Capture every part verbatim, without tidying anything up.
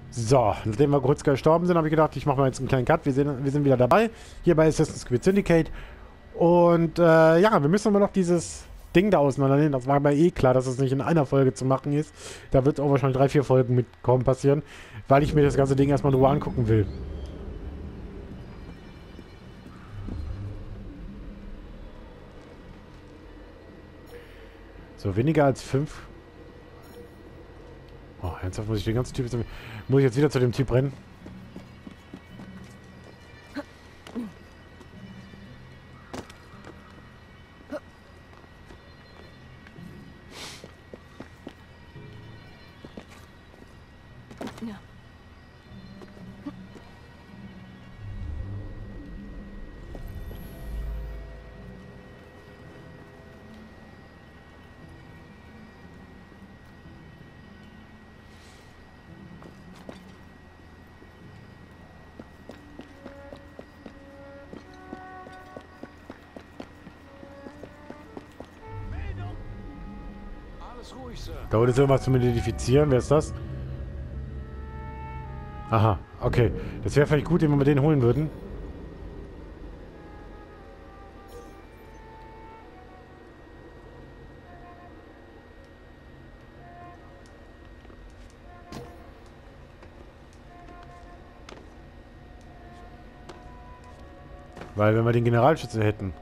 So, nachdem wir kurz gestorben sind, habe ich gedacht, ich mache mal jetzt einen kleinen Cut. Wir sind, wir sind wieder dabei, hier bei Assassin's Creed Syndicate. Und äh, ja, wir müssen aber noch dieses Ding da auseinandernehmen. Das war mir eh klar, dass es nicht in einer Folge zu machen ist. Da wird auch wahrscheinlich drei, vier Folgen mitkommen passieren, weil ich mir das ganze Ding erstmal nur angucken will. So, weniger als fünf. Oh, ernsthaft muss ich den ganzen Typ jetzt... Muss ich jetzt wieder zu dem Typ rennen? Ja. Da wurde irgendwas zum Identifizieren. Wer ist das? Aha, okay. Das wäre vielleicht gut, wenn wir den holen würden. Weil wenn wir den Generalschütze hätten...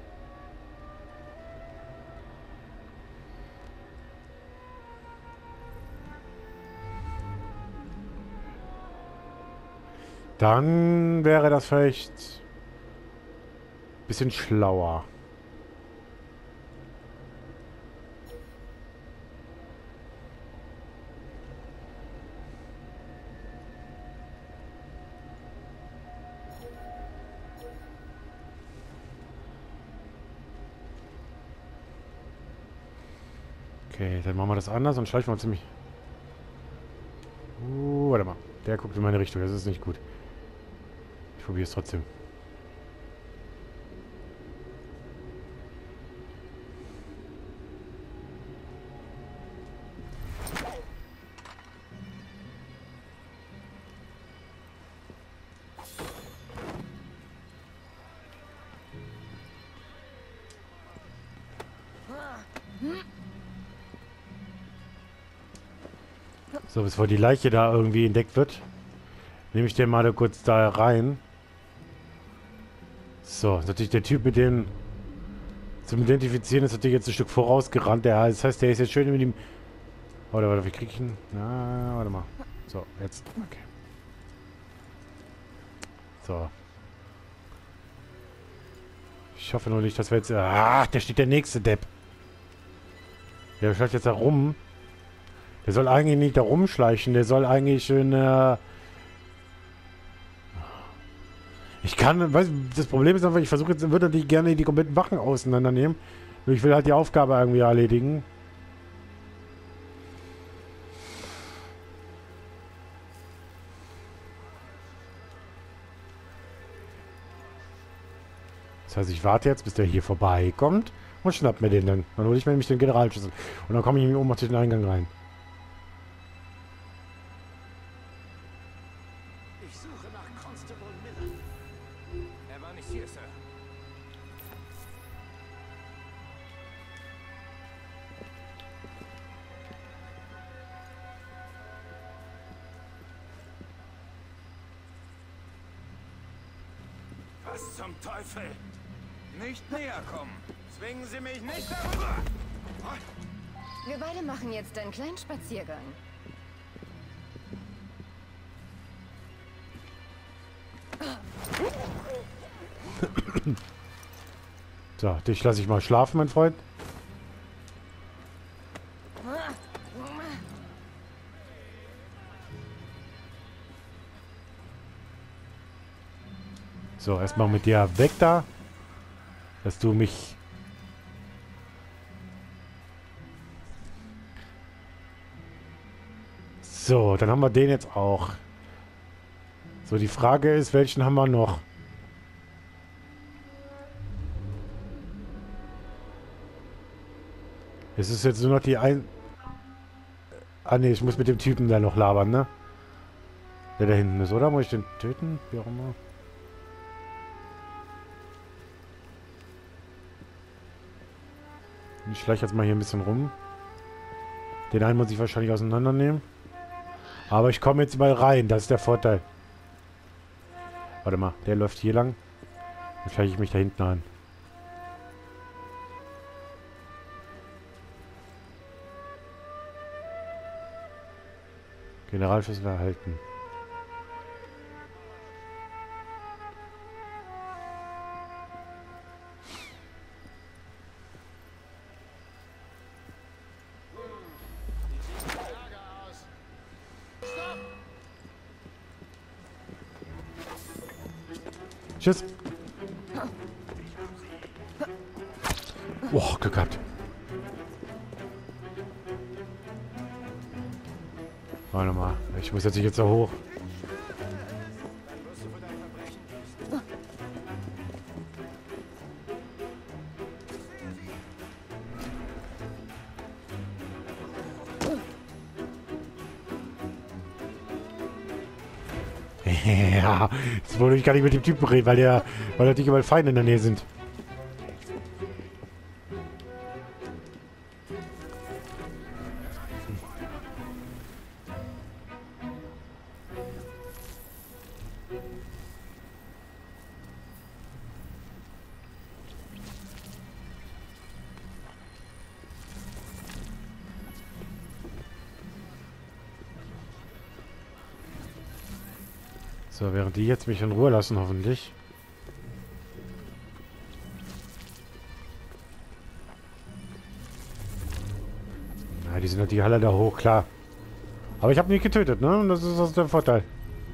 Dann wäre das vielleicht ein bisschen schlauer. Okay, dann machen wir das anders und schleichen wir uns ziemlich... Uh, warte mal. Der guckt in meine Richtung, das ist nicht gut. Ich probiere es trotzdem. So, bevor die Leiche da irgendwie entdeckt wird, nehme ich den mal kurz da rein. So, natürlich der Typ mit dem zum Identifizieren ist natürlich jetzt ein Stück vorausgerannt. Der, das heißt, der ist jetzt schön mit ihm... Warte, warte, wie krieg ich ihn? Na, warte mal. So, jetzt. Okay. So. Ich hoffe nur nicht, dass wir jetzt... Ach, der steht der nächste Depp. Der schleicht jetzt da rum. Der soll eigentlich nicht da rumschleichen. Der soll eigentlich in... Äh ich kann... Weißt, das Problem ist einfach, ich versuche jetzt... würde natürlich gerne die kompletten Wachen auseinandernehmen. Ich will halt die Aufgabe irgendwie erledigen. Das heißt, ich warte jetzt, bis der hier vorbeikommt und schnapp mir den dann. Dann hole ich mir nämlich den Generalschlüssel. Und dann komme ich oben auf den Eingang rein. Ich suche nach Constable Miller. Er war nicht hier, Sir. Was zum Teufel? Nicht näher kommen. Zwingen Sie mich nicht darüber. Wir beide machen jetzt einen kleinen Spaziergang. So, dich lasse ich mal schlafen, mein Freund. So, erstmal mit dir weg da. Dass du mich... So, dann haben wir den jetzt auch. So, die Frage ist, welchen haben wir noch? Es ist jetzt nur noch die ein... Ah ne, ich muss mit dem Typen da noch labern, ne? Der da hinten ist, oder? Muss ich den töten? Wie auch immer. Ich schleiche jetzt mal hier ein bisschen rum. Den einen muss ich wahrscheinlich auseinandernehmen. Aber ich komme jetzt mal rein. Das ist der Vorteil. Warte mal. Der läuft hier lang. Dann schleiche ich mich da hinten ein. Generalschlüssel erhalten. Tschüss. Boah, Glück gehabt. Warte mal. Ich muss jetzt nicht jetzt so hoch. Ja, jetzt wollte ich gar nicht mit dem Typen reden, weil der, weil natürlich überall Feinde in der Nähe sind. So, während die jetzt mich in Ruhe lassen, hoffentlich. Na, die sind natürlich alle da hoch, klar. Aber ich habe nicht getötet, ne? Und das ist, das ist der Vorteil.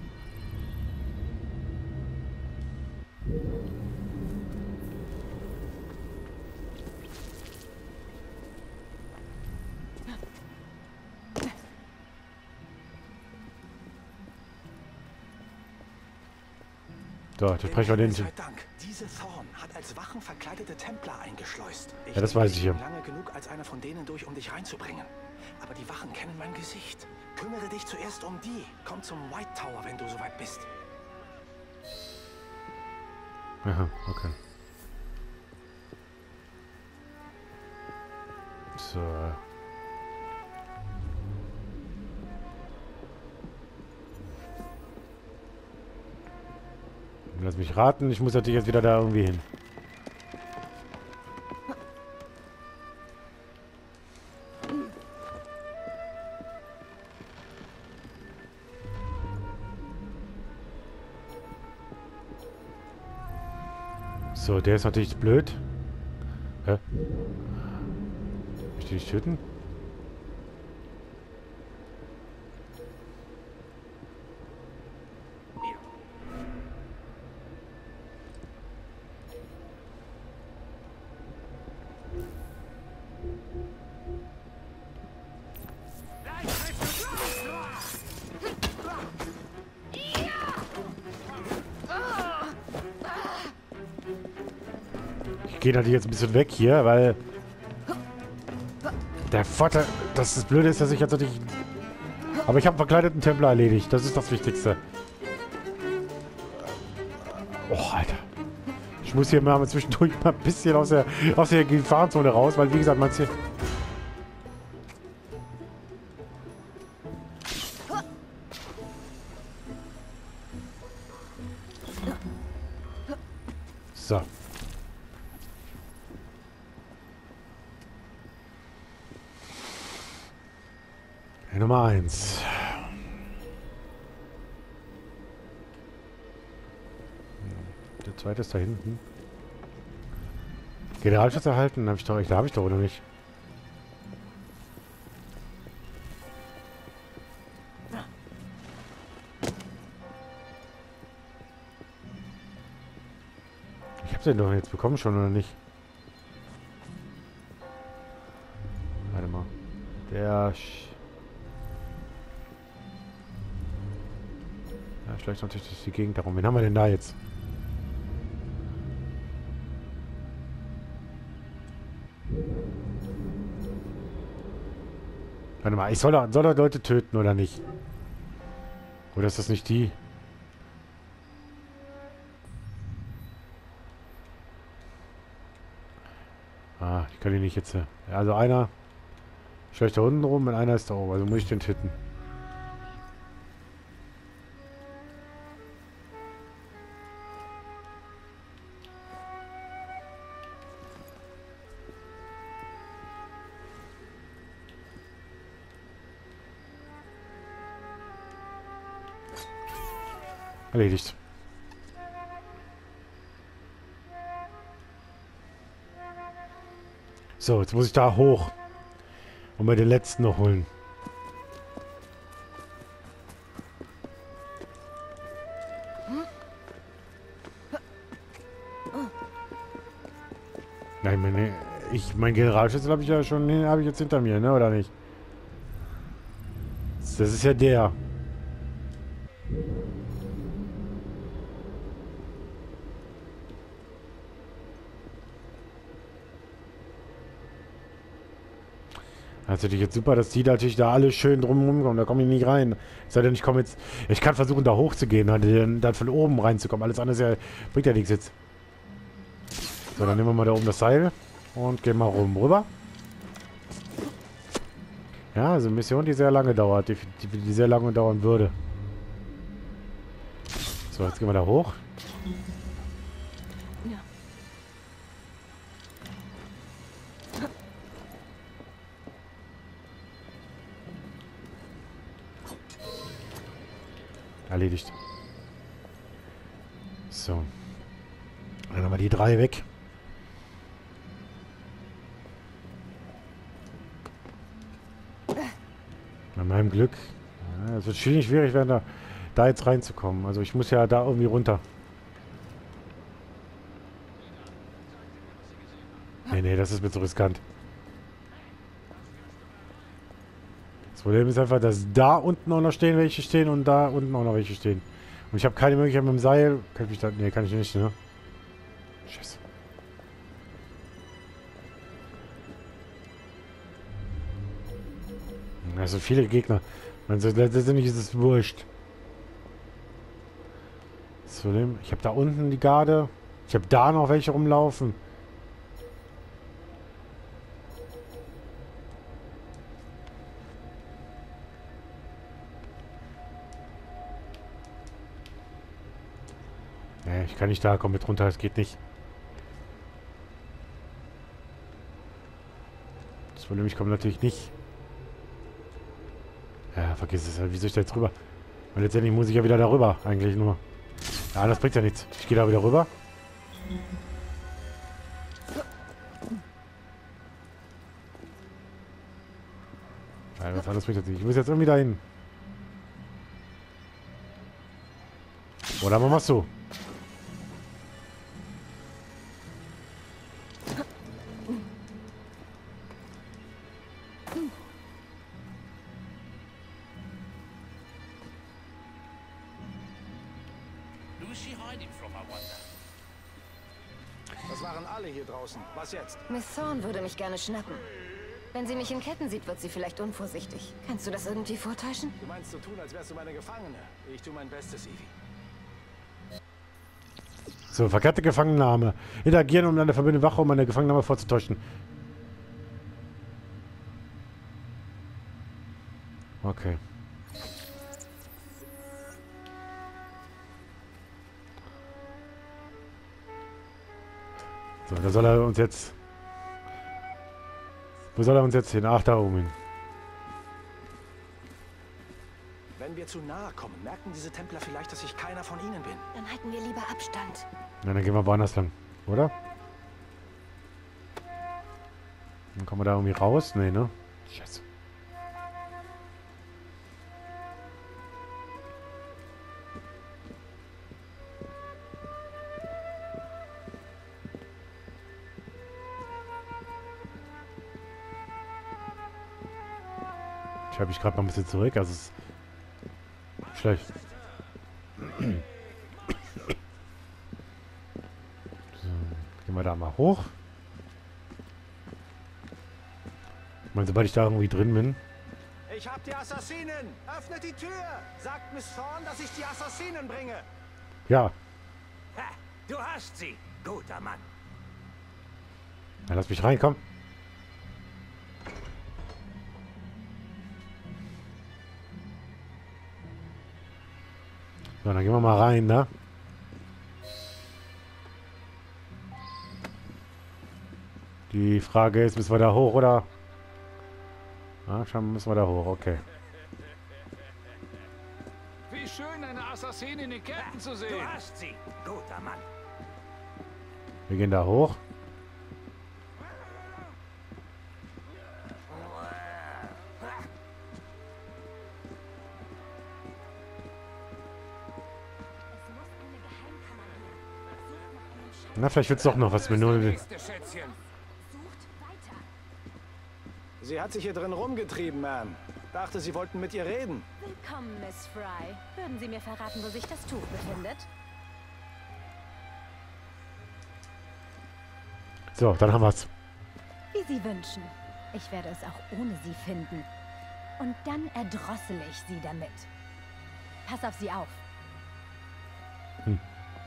So, jetzt sprechen wir den. Sei Dank. Diese Thorn hat als Wachen verkleidete Templer eingeschleust. Ich Ja, das weiß ich ja. bin lange genug als einer von denen durch, um dich reinzubringen. Aber die Wachen kennen mein Gesicht. Kümmere dich zuerst um die. Komm zum White Tower, wenn du soweit bist. Aha, okay. So. Lass mich raten, ich muss natürlich jetzt wieder da irgendwie hin. So, der ist natürlich blöd. Hä? Möchte ich dich töten? Ich gehe natürlich jetzt ein bisschen weg hier, weil der Vorteil, dass das Blöde ist, dass ich jetzt natürlich... Aber ich habe einen verkleideten Templer erledigt. Das ist das Wichtigste. Oh, Alter. Ich muss hier mal zwischendurch mal ein bisschen aus der, aus der Gefahrenzone raus, weil wie gesagt, man hier... So. Nummer eins. Der zweite ist da hinten. Generalschutz erhalten, habe ich doch, da habe ich doch oder nicht? Ich habe den doch jetzt bekommen schon oder nicht? Warte mal. Der vielleicht natürlich durch die Gegend darum. Wen haben wir denn da jetzt? Warte mal, ich soll doch, soll doch Leute töten, oder nicht? Oder ist das nicht die? Ah, ich kann die nicht jetzt... Also einer schlägt da unten rum und einer ist da oben. Also muss ich den hitten. Erledigt. So, jetzt muss ich da hoch. Und mir den letzten noch holen. Nein, meine, ich, mein Generalschüssel habe ich ja schon, habe ich jetzt hinter mir, ne, oder nicht? Das ist ja der. Das ist natürlich jetzt super, dass die natürlich da alle schön drumherum kommen. Da komme ich nicht rein. Sei denn, ich komme jetzt... Ich kann versuchen, da hochzugehen, dann, dann von oben reinzukommen. Alles andere ist ja, bringt ja nichts jetzt. So, dann nehmen wir mal da oben das Seil und gehen mal rum rüber. Ja, also eine Mission, die sehr lange dauert. Die, die, die sehr lange dauern würde. So, jetzt gehen wir da hoch. Erledigt. So. Dann haben wir die drei weg. Bei meinem Glück. Ja, es wird schwierig, schwierig werden, da, da jetzt reinzukommen. Also ich muss ja da irgendwie runter. Nee, nee, das ist mir zu riskant. Das Problem ist einfach, dass da unten auch noch stehen welche stehen und da unten auch noch welche stehen. Und ich habe keine Möglichkeit mit dem Seil. Kann ich mich da... Nee, kann ich nicht, ne? Scheiße. Also viele Gegner. Also letztendlich ist es wurscht. Das Problem... Ich habe da unten die Garde. Ich habe da noch welche rumlaufen. Nee, ich kann nicht da, komm mit runter, das geht nicht. Das Problem, ich komme natürlich nicht. Ja, vergiss es, wie soll ich da jetzt rüber? Und letztendlich muss ich ja wieder darüber, eigentlich nur. Ja, das bringt ja nichts. Ich gehe da wieder rüber. Ja, das alles bringt jetzt nicht. Ich muss jetzt irgendwie dahin. Oder machen wir es so. Das waren alle hier draußen. Was jetzt? Miss Thorne würde mich gerne schnappen. Wenn sie mich in Ketten sieht, wird sie vielleicht unvorsichtig. Kannst du das irgendwie vortäuschen? Du meinst so tun, als wärst du meine Gefangene. Ich tue mein Bestes, Evie. So, verkehrte Gefangennahme. Interagieren, um eine verbindende Wache, um eine Gefangennahme vorzutäuschen. Okay. So, da soll er uns jetzt... Wo soll er uns jetzt hin? Ach, da oben hin. Wenn wir zu nahe kommen, merken diese Templer vielleicht, dass ich keiner von ihnen bin. Dann halten wir lieber Abstand. Na, dann gehen wir woanders lang, oder? Dann kommen wir da irgendwie raus? Nee, ne? Scheiße. Ich habe mich gerade mal ein bisschen zurück, also es ist schlecht. So, gehen wir da mal hoch. Ich meine, sobald ich da irgendwie drin bin. Hey Ich hab die Assassinen! Öffnet die Tür! Sagt Miss Thorne, dass ich die Assassinen bringe! Ja. Ha, du hast sie, guter Mann. Dann lass mich rein, komm. So, dann gehen wir mal rein, ne? Die Frage ist, müssen wir da hoch, oder? Ah, schon müssen wir da hoch, okay. Wie schön, eine Assassinin in Ketten zu Du sehen. hast sie, guter Mann. Wir gehen da hoch. Na, vielleicht wird's doch noch was mit null. Nächste Schätzchen. Sie hat sich hier drin rumgetrieben, Ma'am. Dachte, Sie wollten mit ihr reden. Willkommen, Miss Fry. Würden Sie mir verraten, wo sich das Tuch befindet? So, dann haben wir's. Wie Sie wünschen. Ich werde es auch ohne Sie finden. Und dann erdrossel ich Sie damit. Pass auf Sie auf. Hm.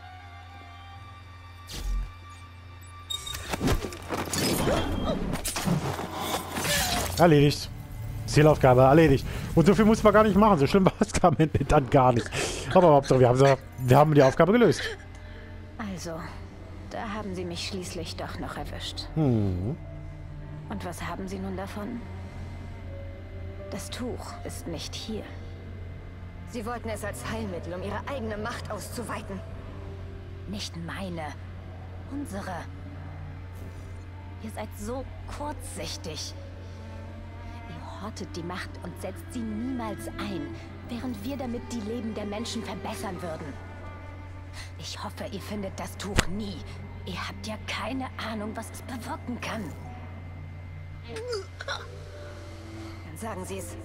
Erledigt. Zielaufgabe erledigt. Und so viel muss man gar nicht machen. So schlimm war es am Ende dann gar nicht. Aber Hauptsache, wir haben, sie, wir haben die Aufgabe gelöst. Also, da haben Sie mich schließlich doch noch erwischt. Hm. Und was haben Sie nun davon? Das Tuch ist nicht hier. Sie wollten es als Heilmittel, um Ihre eigene Macht auszuweiten. Nicht meine. Unsere. Ihr seid so kurzsichtig. Ihr hortet die Macht und setzt sie niemals ein, während wir damit die Leben der Menschen verbessern würden. Ich hoffe, ihr findet das Tuch nie. Ihr habt ja keine Ahnung, was es bewirken kann. Dann sagen Sie es.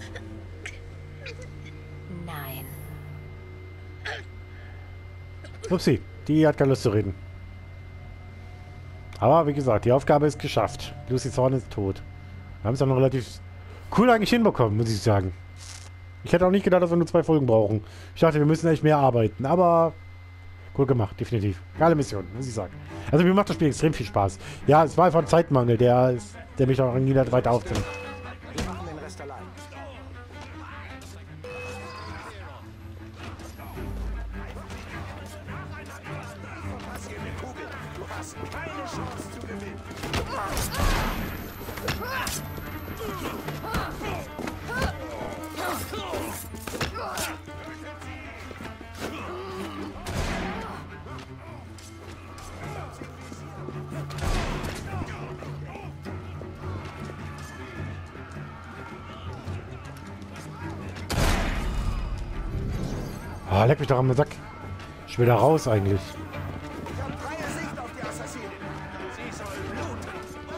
Nein. Upsi, die hat keine Lust zu reden. Aber wie gesagt, die Aufgabe ist geschafft. Lucy Thorne ist tot. Wir haben es auch noch relativ cool eigentlich hinbekommen, muss ich sagen. Ich hätte auch nicht gedacht, dass wir nur zwei Folgen brauchen. Ich dachte, wir müssen echt mehr arbeiten, aber cool gemacht, definitiv. Geile Mission, muss ich sagen. Also mir macht das Spiel extrem viel Spaß. Ja, es war einfach ein Zeitmangel, der, ist, der mich auch irgendwie nicht weiter aufzieht. Wir machen den Rest allein. Verpass hier eine Kugel. Du hast keine Chance zu gewinnen. Ah, leck mich doch am Sack. Ich will da raus eigentlich. Ich habe freie Sicht auf die Assassinen. Sie soll bluten.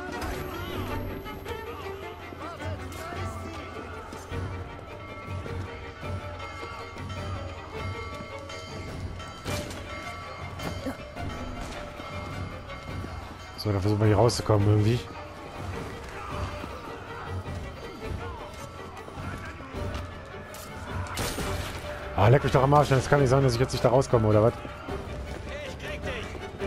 So, dann versuchen wir hier rauszukommen irgendwie. Ah, leck mich doch am Arsch. Es kann nicht sein, dass ich jetzt nicht da rauskomme, oder was? Ich krieg dich.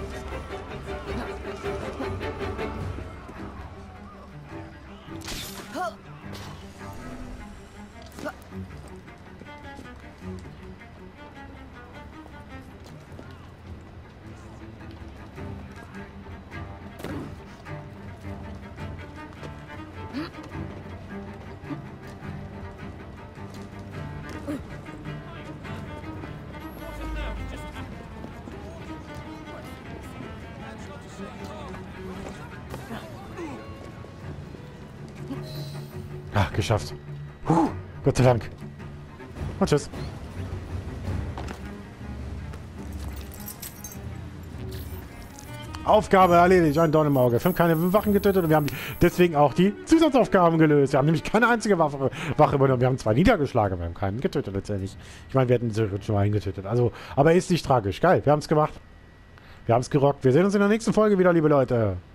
Ah, geschafft. Puh, Gott sei Dank. Und tschüss. Aufgabe erledigt, ein Dorn im Auge. Wir haben keine Wachen getötet und wir haben deswegen auch die Zusatzaufgaben gelöst. Wir haben nämlich keine einzige Waffe, Wache übernommen. Wir haben zwei niedergeschlagen, wir haben keinen getötet letztendlich. Ich meine, wir hätten sie schon einen getötet. Also, aber ist nicht tragisch. Geil, wir haben es gemacht. Wir haben es gerockt. Wir sehen uns in der nächsten Folge wieder, liebe Leute.